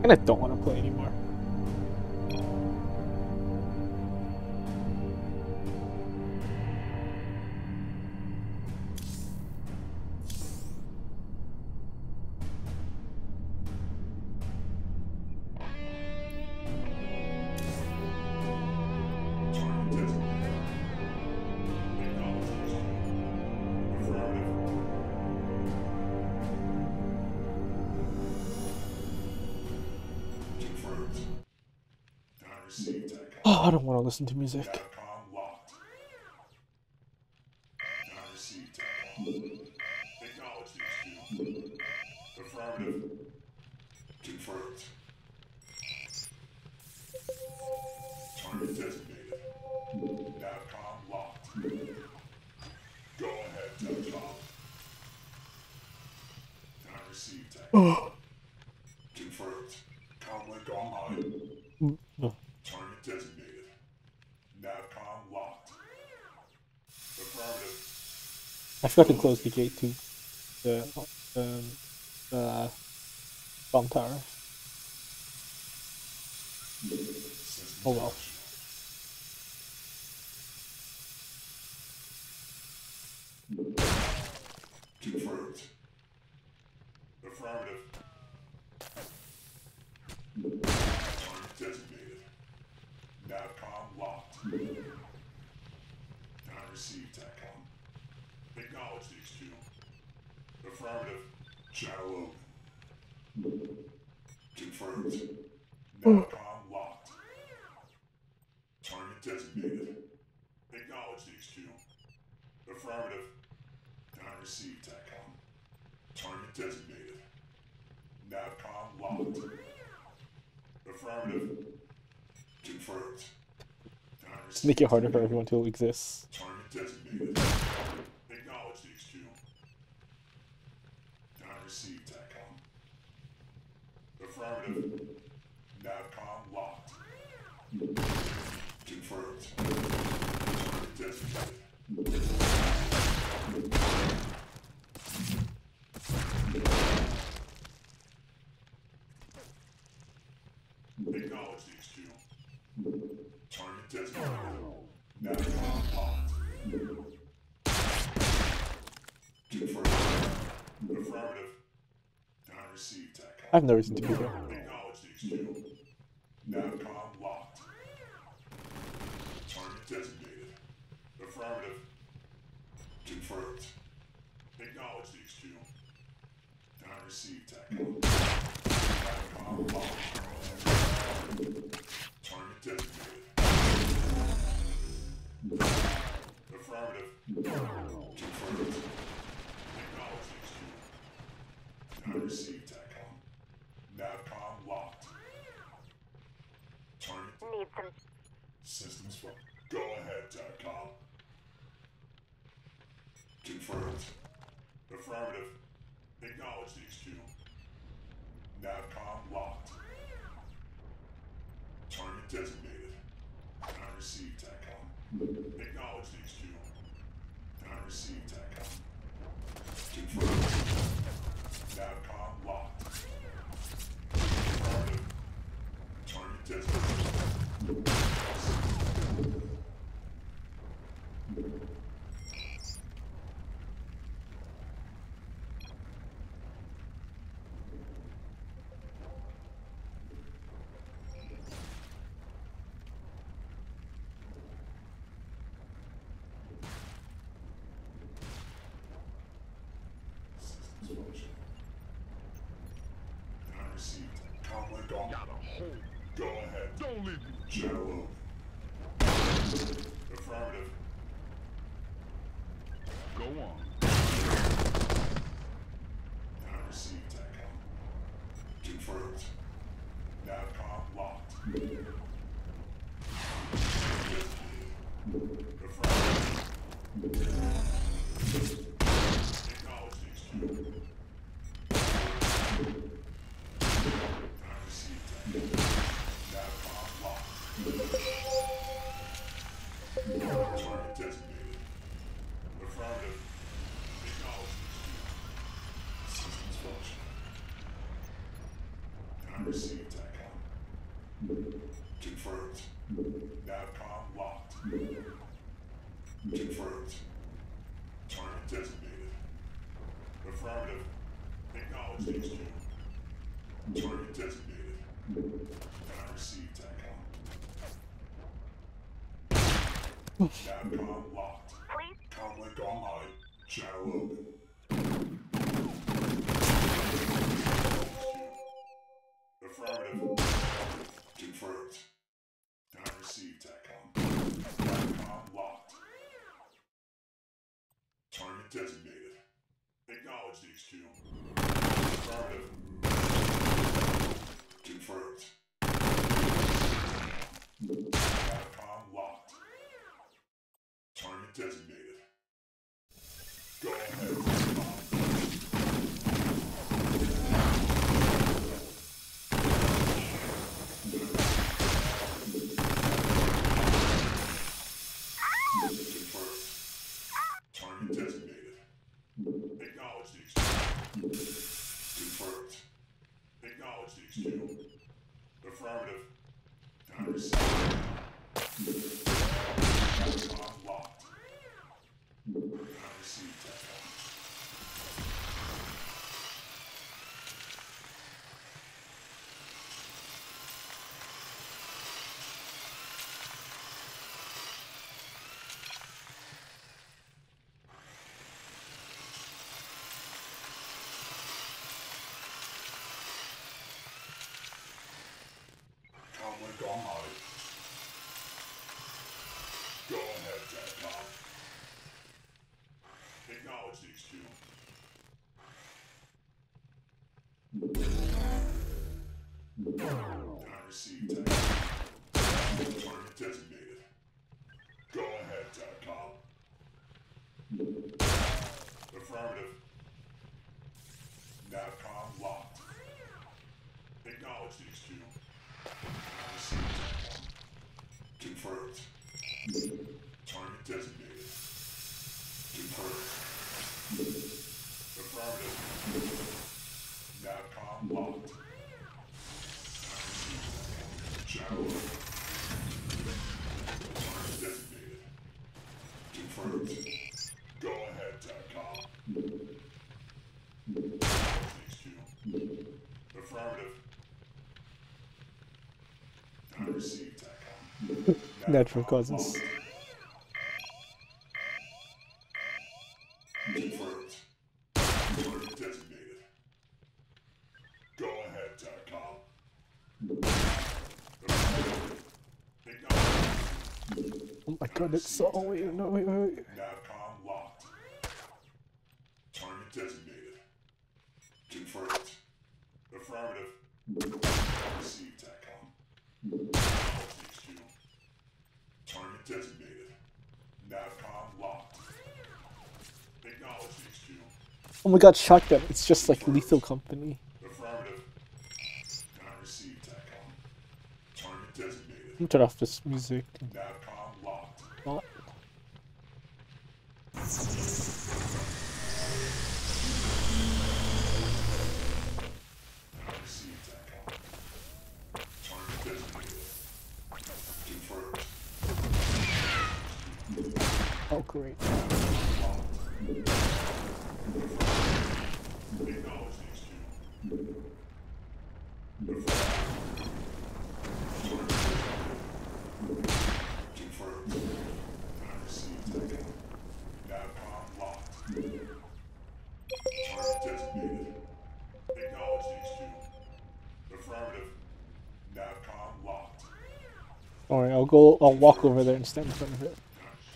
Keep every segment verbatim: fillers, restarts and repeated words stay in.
And I don't want to play anymore. Oh, I don't want to listen to music. Confirmed. Target designated. Navcom locked. Go ahead, Navcom. I received tech. Oh. Confirmed. Comlink online. Mm, no. Target designated. Navcom locked. Affirmative. I forgot to close the gate to the um, uh, bomb tower. Oh well. Confirmed. Affirmative. Target designated. Navcom locked. I received TACOM. Acknowledge the H Q. Affirmative. Channel open. Confirmed. Navcom locked. Target designated. Acknowledge the H Q. Affirmative. I received TACOM. Target designated. Navcom locked. Affirmative. Confirmed. Just make it harder for everyone to exist. Target designated. Acknowledge the H Q. I received TACOM. Affirmative. Navcom locked. Confirmed. Target designated. Acknowledge the H Q. Target designated. Navcom locked. Confirmed. Affirmative. I received TACOM. I have no reason to be there. Acknowledge the H Q. Navcom locked. Target designated. Affirmative. Confirmed. Acknowledge the H Q. I received TACOM. Navcom locked. Target designated. Affirmative. Confirmed. Acknowledge the H Q. I received TACOM. Navcom locked. Target. Need some. Systems for. Go ahead, TACOM. Confirmed. Affirmative. Acknowledge the H Q. Navcom locked. Target designated. I received TACOM. Acknowledge the H Q. I received TACOM. Confirmed. Navcom locked. Affirmative. Target designated. I received. Comlink on. Got a hole. Go ahead. Don't leave me. Channel open. Affirmative. Go on. I received TACOM. Confirmed. Navcom locked. Affirmative. Acknowledge the H Q. I received TACOM. Navcom locked. Target designated. Affirmative. Acknowledge the H Q. Systems function. I received TACOM. Acknowledge the exchange. Target designated. Cannot receive TACOM. Navcom locked. Please? Comlink online. Channel open. Affirmative. Confirmed. Cannot receive TACOM. Navcom locked. Target designated. Acknowledge the X Q. Affirmative. Confirmed. Navcom locked. Target designated. Go ahead. Confirmed. Target designated. Acknowledge the exchange. Confirmed. Acknowledge the exchange. Affirmative. Cannot receive. Navcom locked. Cannot receive TACOM. Comlink online. Go ahead, TACOM. Acknowledge the X Q. Cannot receive TACOM. Target designated. Go ahead, TACOM. Affirmative. Navcom locked. Acknowledge the X Q. Receive TACOM. Confirmed. Target designated. Confirmed. Affirmative. Navcom locked. Receive TACOM. Channel open. Target designated. Confirmed. Go ahead, TACOM. X Q. Affirmative. Cannot receive TACOM. Natural causes. Confirmed. Target designated. Go ahead, TACOM. Acknowledge. Oh my god, it's so. Oh, wait, no, wait, wait, wait. Navcom locked. Target designated. Confirmed. Affirmative. Receive TACOM. Acknowledge the X Q. Target designated. Navcom locked. Acknowledge the X Q. Oh my god, shotgun. It's just like Lethal Company. Affirmative. Cannot receive TACOM. Target designated. Let me turn off this music. Navcom locked. Not. Cannot receive TACOM. Target designated. Confirmed. Oh, great. Acknowledge the X Q. Confirmed. Cannot receive TACOM. Navcom locked. Target designated. Acknowledge the X Q. Affirmative. Navcom locked. Alright, I'll go. I'll walk over there and stand in front of it.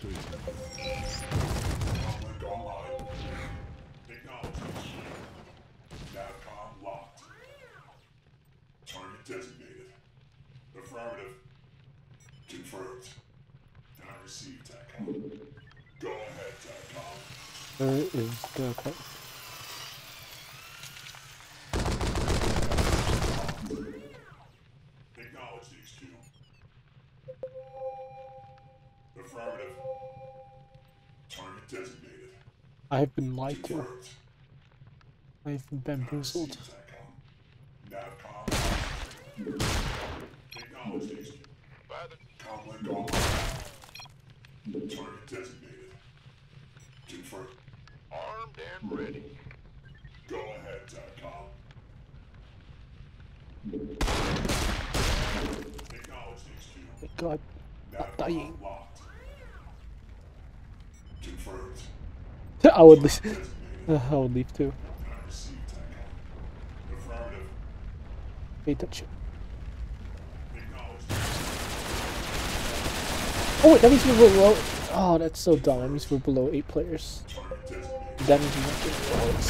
Comlink online. Acknowledge the X Q. Navcom locked. Target designated. Affirmative. Confirmed. Cannot receive TACOM. Go ahead, TACOM. Where is the cut? Acknowledge the X Q. Affirmative. Target designated. I have been lied to. Confirmed. I have been bamboozled. Receive TACOM. Navcom. Acknowledge the X Q. Comlink online. Target designated. Confirmed. Armed and ready. Go ahead, TACOM. Acknowledge the exchange. Thank God, not dying. Locked. Confirmed. I would leave. Uh, I would leave too. Can I receive TACOM? Affirmative. Hey, touch it. Acknowledge. Oh wait, that means we're below. Oh, that's so dumb. That means we're below eight players. Target designated. That means we're not getting rewards.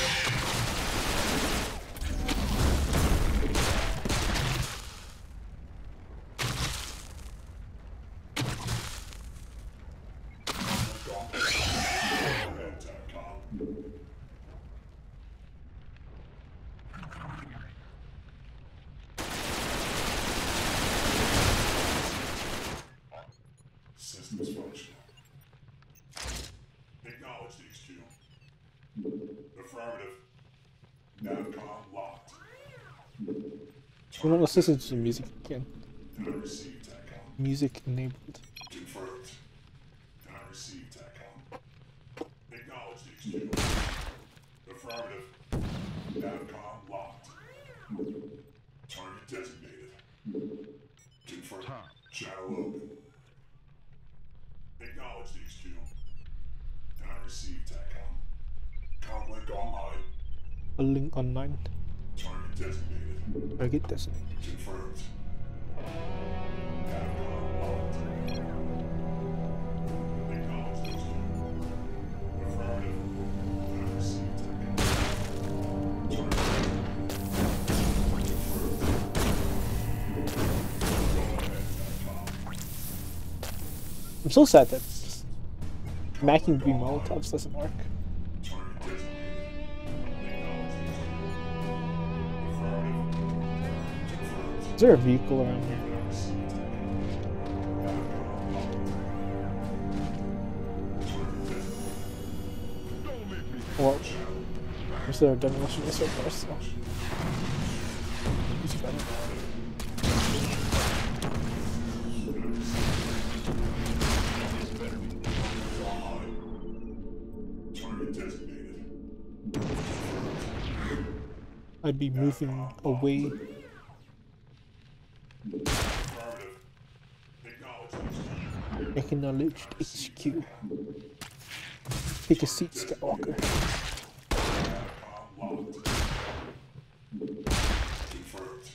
Systems functional. Acknowledge the exchange. Affirmative. Navcom locked. You know, let's listen to some music again. Can I receive TACOM? Music enabled. Confirmed. Can I receive TACOM? Acknowledge the exchange. Affirmative. Navcom locked. Target designated. Confirmed. Channel open. Acknowledge the exchange. Can I receive TACOM? Comlink online. A link online. Target designated. Target designated. Confirmed. Navcom locked. Acknowledge the exchange. Affirmative. Can I receive TACOM? Target designated. Confirmed. Go ahead, TACOM. I'm so sad that macking green molotovs doesn't work. Target designated. Acknowledge the exchange. Affirmative. Confirmed. Is there a vehicle around here? Can I receive TACOM? Navcom locked. Target designated. Well, is there a demolition so far? So. It's fine. Target designated. I'd be moving away. Affirmative. Acknowledge the exchange. Acknowledged H Q. Take a seat, Skywalker. Navcom locked. Confirmed.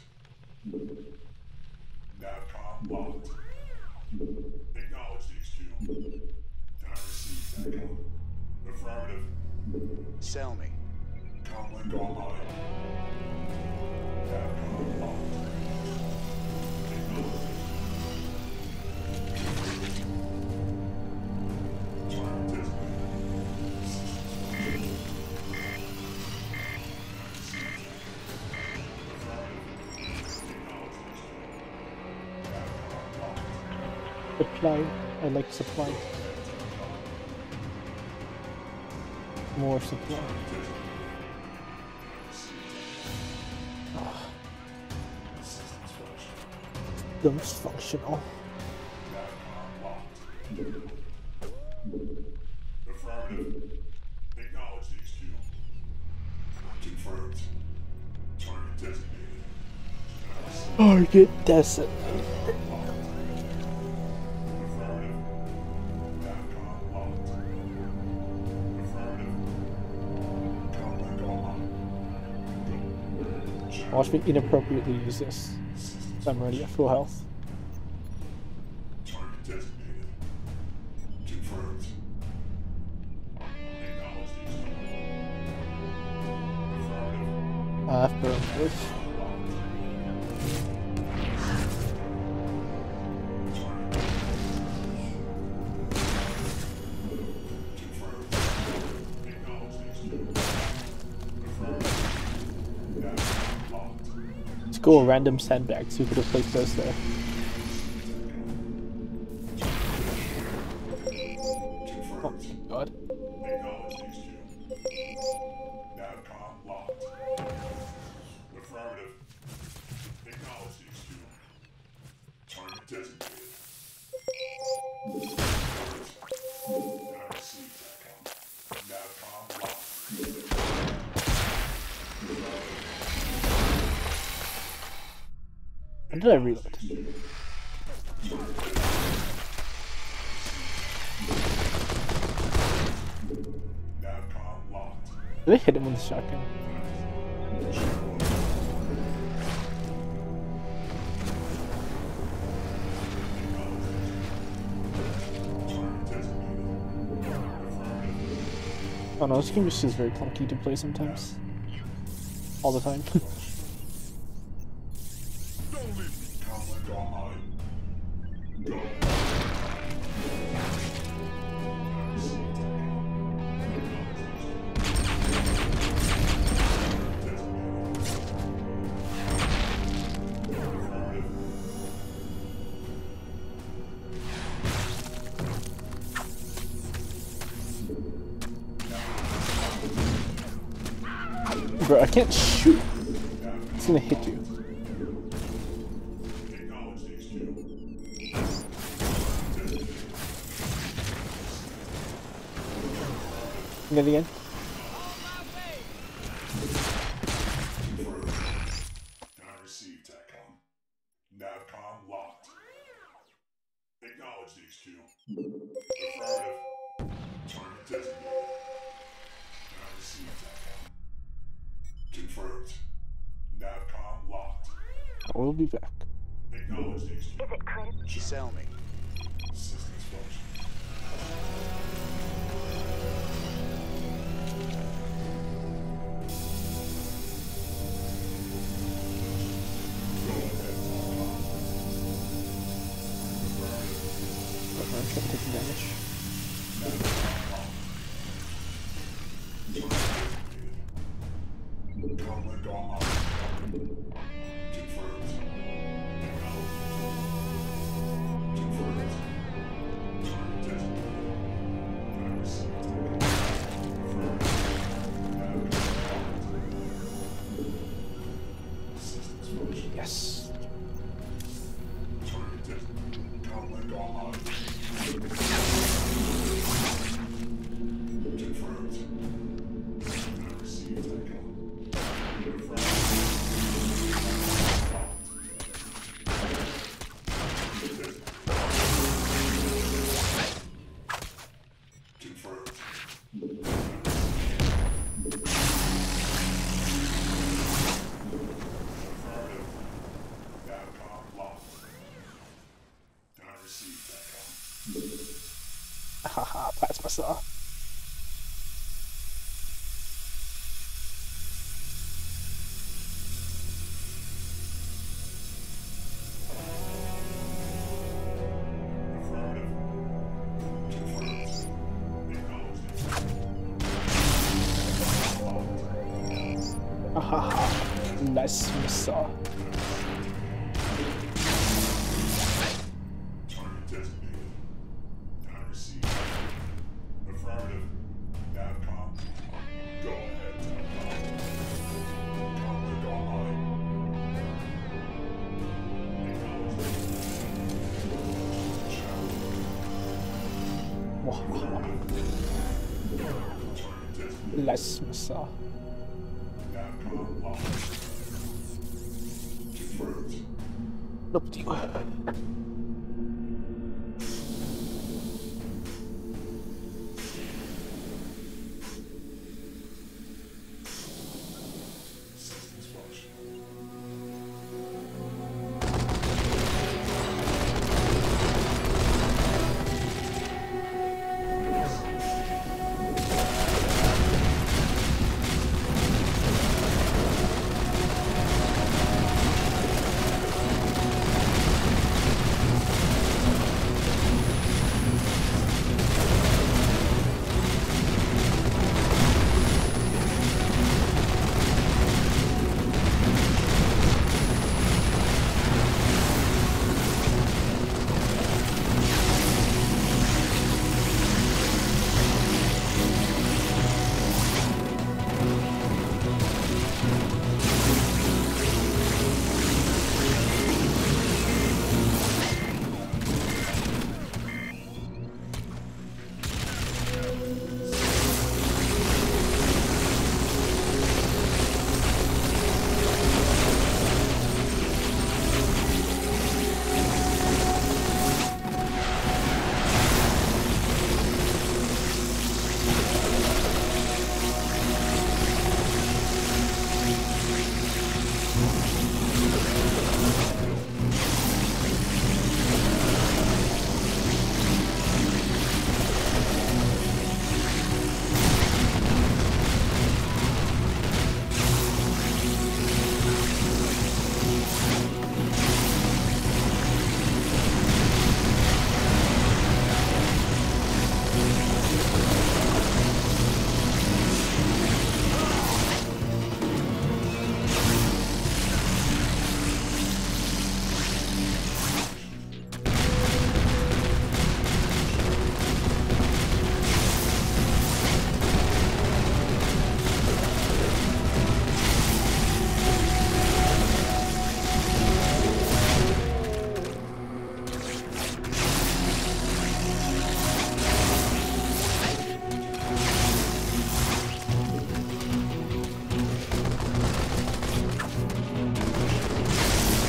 Navcom locked. Acknowledge the exchange. Can I receive TACOM? Affirmative. Sell me. Comlink online. Navcom locked. Acknowledge. Target designated. Supply. I like supply. More supply. Ah. The most functional. Affirmative. Acknowledge the exchange. Confirmed. Target designated. Target designated. Affirmative. Navcom locked. Affirmative. Comlink online. Watch me inappropriately use this. I'm already at full health. Target designated. Confirmed. Acknowledge the exchange. Affirmative. Uh, after I'm good. Let's go a random sandbag, see who could have placed those there. Oh my god. Acknowledge the exchange. Navcom locked. Affirmative. Acknowledge the exchange. Target designated. Can I receive TACOM? Navcom locked. When did I reload? Navcom locked. Did I hit him with the shotgun? Oh no, this game just is very clunky to play sometimes. All the time. Don't leave me. Comlink online. Go. Bro, I can't shoot. It's gonna hit you. And then again. I received TACOM. Navcom locked. Acknowledge the H Q. Affirmative. Target designated. I received TACOM. Confirmed. Navcom locked. We'll be back. Acknowledge the H Q. Is it critical? Sell me. Systems function. Go ahead, TACOM. I'm trying to take damage. Comlink online. Confirmed. Confirmed. Target designated. I received TACOM. Affirmative. Systems function. Yes. Target designated. Comlink online. Confirmed. I received TACOM. Confirmed. Affirmative. Navcom locked. I received TACOM. Haha, pass my saw. Affirmative. Confirmed. Acknowledged. Haha, nice saw. Target designated. I received. Affirmative. Navcom. Go ahead, TACOM. Comlink online. Acknowledged. Challenge. Wow, Target designated. nice saw. Navcom locked. Confirmed. Up to you. Systems function.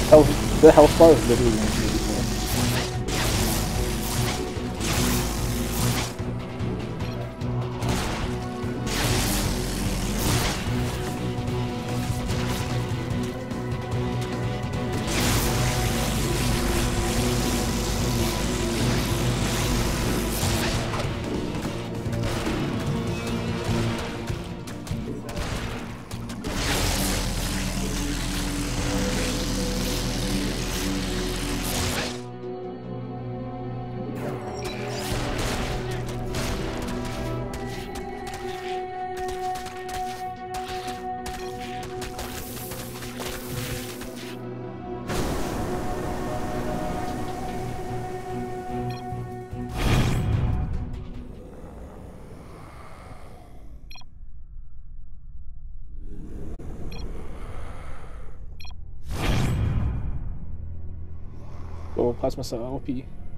Health, the health bar is literally one thirty-four. Oh, plasma cell O P.